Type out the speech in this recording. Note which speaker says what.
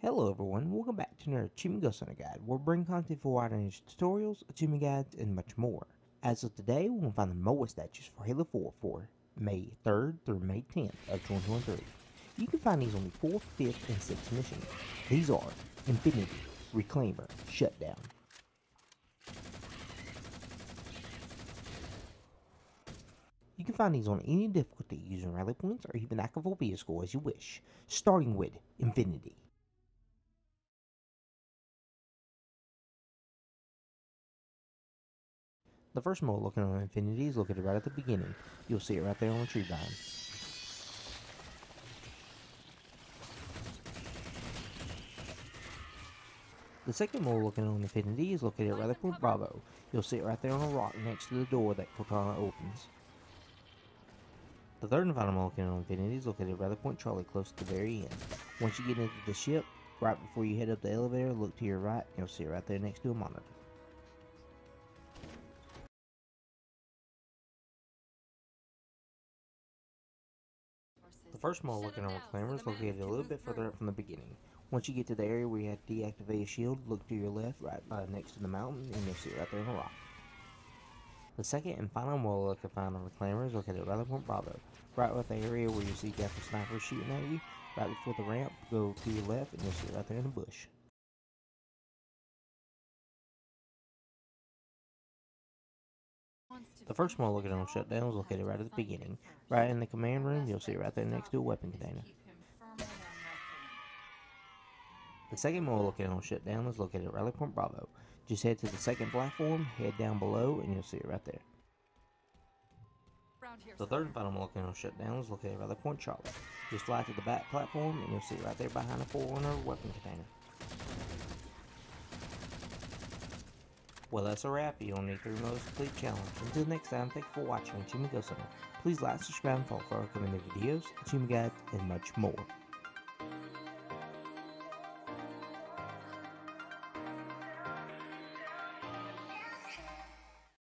Speaker 1: Hello everyone, welcome back to another Achievement Go Center Guide, where we bring content for wide range tutorials, achievement guides, and much more. As of today, we're going to find the MOA statues for Halo 4 for May 3rd through May 10th of 2023. You can find these on the 4th, 5th, and 6th missions. These are Infinity, Reclaimer, Shutdown. You can find these on any difficulty using rally points or even Acrophobia score as you wish, starting with Infinity. The first mode looking on Infinity is located right at the beginning. You'll see it right there on the tree vine. The second mode looking on Infinity is located right at Point Bravo. You'll see it right there on a rock next to the door that Cortana opens. The third and final mode looking on Infinity is located right at Point Charlie close to the very end. Once you get into the ship, right before you head up the elevator, look to your right and you'll see it right there next to a monitor. The first mode looking on Reclaimer is located a little bit further up from the beginning. Once you get to the area where you have to deactivate a shield, look to your left, right next to the mountain, and you'll see it right there on the rock. The second and final mode look to find on Reclaimer is located right at Point Bravo. Right with the area where you see got the sniper shooting at you, right before the ramp, go to your left, and you'll see it right there in the bush. The first mode looking on Shutdown is located right at the beginning. Right in the command room, you'll see it right there next to a weapon container. The second mode looking on Shutdown is located at Rally Point Bravo. Just head to the second platform, head down below, and you'll see it right there. The third and final mode looking on Shutdown is located at Rally Point Charlie. Just fly to the back platform, and you'll see it right there behind the Forerunner weapon container. Well, that's a wrap. You only need 3 modes to complete challenge. Until next time, thank you for watching Achievement Go Center. Please like, subscribe, and follow for our upcoming videos, achievement guides, and much more.